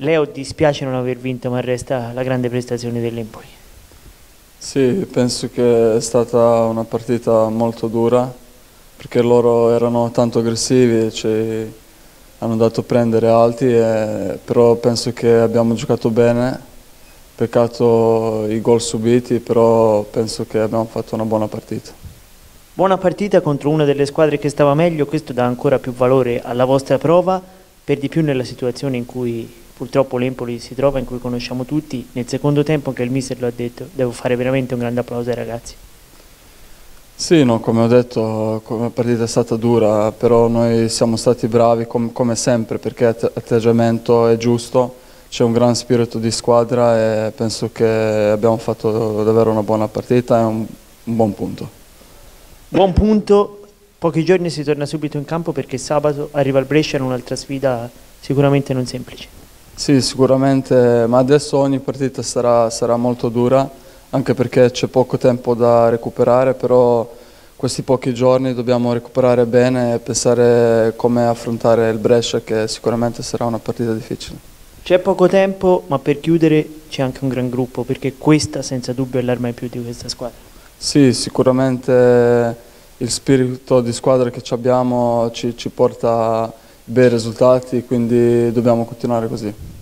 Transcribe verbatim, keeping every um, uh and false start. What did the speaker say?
Leo, dispiace non aver vinto, ma resta la grande prestazione dell'Empoli. Sì, penso che è stata una partita molto dura, perché loro erano tanto aggressivi, ci hanno dato prendere alti, e, però penso che abbiamo giocato bene, peccato i gol subiti, però penso che abbiamo fatto una buona partita. Buona partita contro una delle squadre che stava meglio, questo dà ancora più valore alla vostra prova, per di più nella situazione in cui purtroppo l'Empoli si trova, in cui conosciamo tutti. Nel secondo tempo, anche il mister lo ha detto, devo fare veramente un grande applauso ai ragazzi. Sì, no, come ho detto, la partita è stata dura, però noi siamo stati bravi com come sempre, perché l'atteggiamento è giusto, c'è un gran spirito di squadra e penso che abbiamo fatto davvero una buona partita e un, un buon punto. Buon punto, pochi giorni si torna subito in campo perché sabato arriva il Brescia in un'altra sfida sicuramente non semplice. Sì, sicuramente, ma adesso ogni partita sarà, sarà molto dura, anche perché c'è poco tempo da recuperare, però questi pochi giorni dobbiamo recuperare bene e pensare come affrontare il Brescia, che sicuramente sarà una partita difficile. C'è poco tempo, ma per chiudere c'è anche un gran gruppo, perché questa senza dubbio è l'arma in più di questa squadra. Sì, sicuramente il spirito di squadra che abbiamo ci, ci porta a bei risultati, quindi dobbiamo continuare così.